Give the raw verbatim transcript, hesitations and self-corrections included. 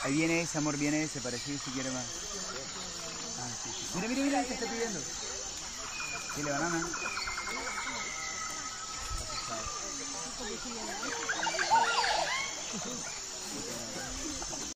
Ahí viene ese, amor, viene ese, parecido si quiere más. Ah, sí, sí. Mira, mira, mira, te está pidiendo. Dile banana.